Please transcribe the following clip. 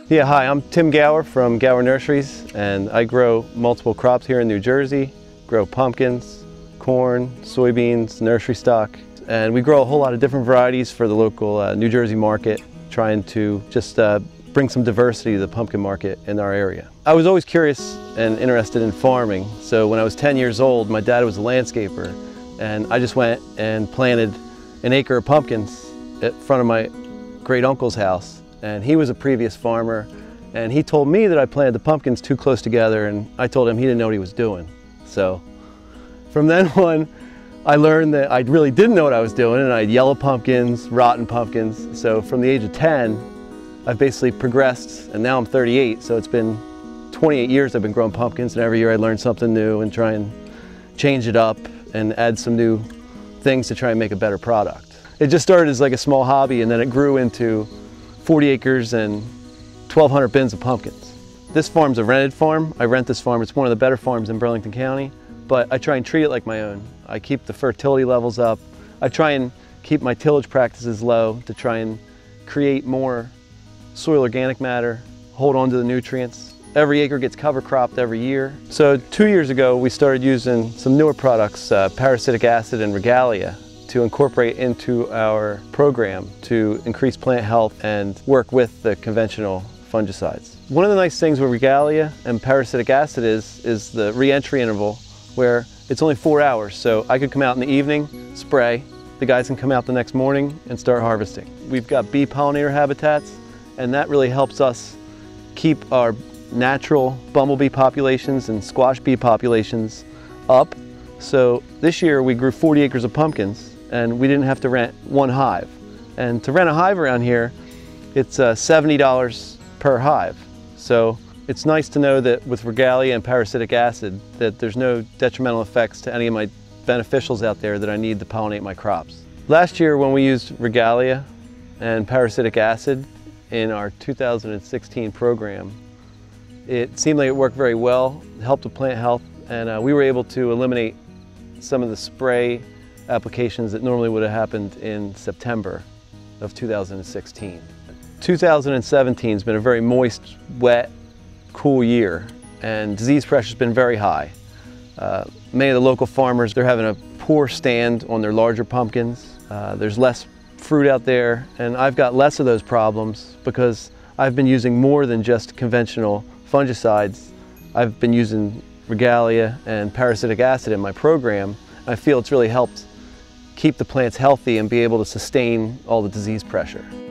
Yeah, hi, I'm Tim Gower from Gower Nurseries, and I grow multiple crops here in New Jersey. Grow pumpkins, corn, soybeans, nursery stock, and we grow a whole lot of different varieties for the local New Jersey market, trying to just bring some diversity to the pumpkin market in our area. I was always curious and interested in farming, so when I was 10 years old, my dad was a landscaper, and I just went and planted an acre of pumpkins in front of my great uncle's house. And he was a previous farmer, and he told me that I planted the pumpkins too close together, and I told him he didn't know what he was doing. So from then on, I learned that I really didn't know what I was doing, and I had yellow pumpkins, rotten pumpkins. So from the age of 10, I've basically progressed, and now I'm 38, so it's been 28 years I've been growing pumpkins, and every year I learn something new and try and change it up and add some new things to try and make a better product. It just started as like a small hobby, and then it grew into 40 acres and 1,200 bins of pumpkins. This farm's a rented farm. I rent this farm. It's one of the better farms in Burlington County, but I try and treat it like my own. I keep the fertility levels up. I try and keep my tillage practices low to try and create more soil organic matter, hold on to the nutrients. Every acre gets cover cropped every year. So 2 years ago, we started using some newer products, peracetic acid and Regalia, to incorporate into our program to increase plant health and work with the conventional fungicides. One of the nice things with Regalia and peracetic acid is the re-entry interval, where it's only 4 hours. So I could come out in the evening, spray, the guys can come out the next morning and start harvesting. We've got bee pollinator habitats, and that really helps us keep our natural bumblebee populations and squash bee populations up. So this year we grew 40 acres of pumpkins, and we didn't have to rent one hive. And to rent a hive around here, it's $70 per hive. So it's nice to know that with Regalia and peracetic acid that there's no detrimental effects to any of my beneficials out there that I need to pollinate my crops. Last year when we used Regalia and peracetic acid in our 2016 program, it seemed like it worked very well, helped with plant health, and we were able to eliminate some of the spray applications that normally would have happened in September of 2016. 2017 has been a very moist, wet, cool year, and disease pressure has been very high. Many of the local farmers, they're having a poor stand on their larger pumpkins. There's less fruit out there, and I've got less of those problems because I've been using more than just conventional fungicides. I've been using Regalia and peracetic acid in my program. I feel it's really helped keep the plants healthy and be able to sustain all the disease pressure.